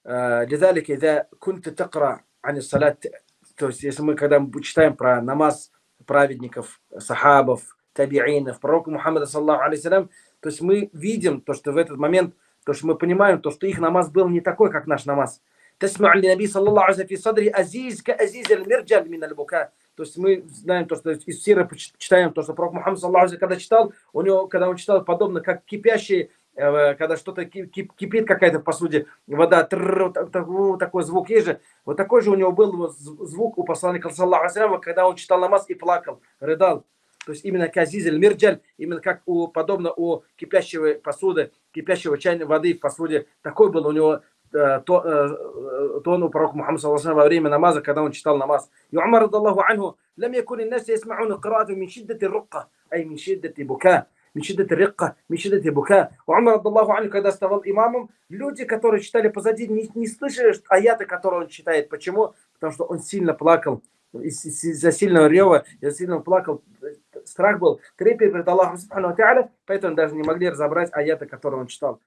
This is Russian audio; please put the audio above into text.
لذلك إذا كنت تقرأ عن الصلاة, то есть если мы когда мы читаем про намаз праведников, сахабов, табиинов, пророка Мухаммада саллаллаху алейхи, то есть мы видим то, что в этот момент, то, что мы понимаем, то, что их намаз был не такой, как наш намаз. تسمع للنبي صلى الله عليه وسلم في صدره أزيز كأزيز المرجل من البكاء. То есть мы знаем то, что из сиры читаем, то, что пророк Мухаммад саллаллаху алейхи когда читал, у него, когда он читал, подобно как кипящий, когда что-то кипит какая-то в посуде, вода, такой звук есть же. Вот такой же у него был звук у посланника саллаллаху алейхи, когда он читал намаз и плакал, рыдал. То есть именно казизель мирджаль, именно как подобно у кипящего посуды, кипящего чайной воды в посуде. Такой был у него тон у пророка Мухаммада саллаллаху алейхи во время намаза, когда он читал намаз. И Умар радаллаху анху, لم يكن الناس يسمعون قراءته من شدة الرقة, أي من شدة بكاء, من شدة الرقة, من شدة بكاء. Умар радаллаху анху, когда ставал имамом, люди, которые читали позади, не слышали аяты, которые он читает. Почему? Потому что он сильно плакал. Из-за сильного рева, из-за сильного плакал, страх был, трепет перед Аллахом, поэтому даже не могли разобрать аяты, которые он читал.